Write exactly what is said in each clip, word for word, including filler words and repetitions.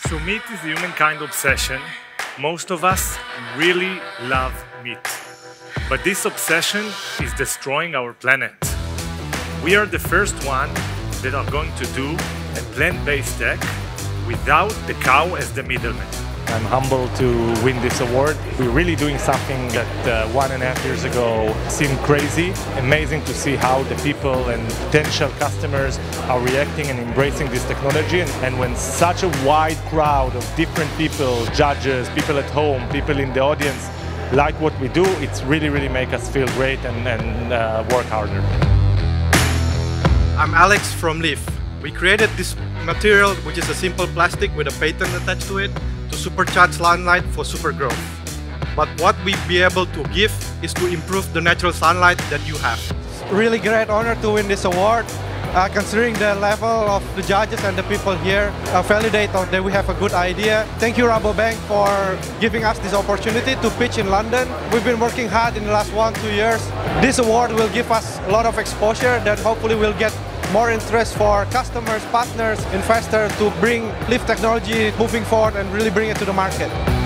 So meat is the humankind obsession. Most of us really love meat. But this obsession is destroying our planet. We are the first one that are going to do a plant-based tech without the cow as the middleman. I'm humbled to win this award. We're really doing something that uh, one and a half years ago seemed crazy. Amazing to see how the people and potential customers are reacting and embracing this technology. And, and when such a wide crowd of different people, judges, people at home, people in the audience, like what we do, it's really, really make us feel great and, and uh, work harder. I'm Alex from Lleaf. We created this material, which is a simple plastic with a patent attached to it, to supercharge sunlight for super growth. But what we be able to give is to improve the natural sunlight that you have. Really great honor to win this award. Uh, considering the level of the judges and the people here uh, validate that we have a good idea. Thank you Rabobank for giving us this opportunity to pitch in London. We've been working hard in the last one, two years. This award will give us a lot of exposure that hopefully will get more interest for customers, partners, investors to bring Lleaf technology moving forward and really bring it to the market.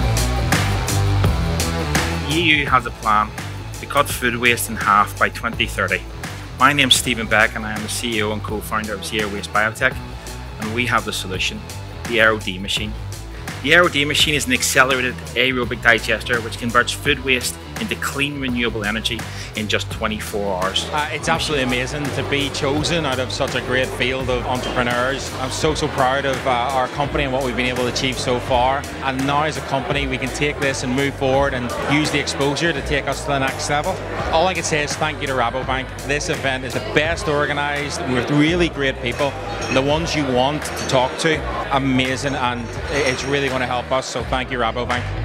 The E U has a plan to cut food waste in half by twenty thirty. My name is Stephen Beck and I am the C E O and co-founder of Zero Waste BioTech, and we have the solution, the Aero D machine. The Aero D machine is an accelerated aerobic digester which converts food waste into clean renewable energy in just twenty-four hours. Uh, it's absolutely amazing to be chosen out of such a great field of entrepreneurs. I'm so, so proud of uh, our company and what we've been able to achieve so far. And now as a company, we can take this and move forward and use the exposure to take us to the next level. All I can say is thank you to Rabobank. This event is the best organised with really great people, the ones you want to talk to. Amazing, and it's really going to help us. So thank you, Rabobank.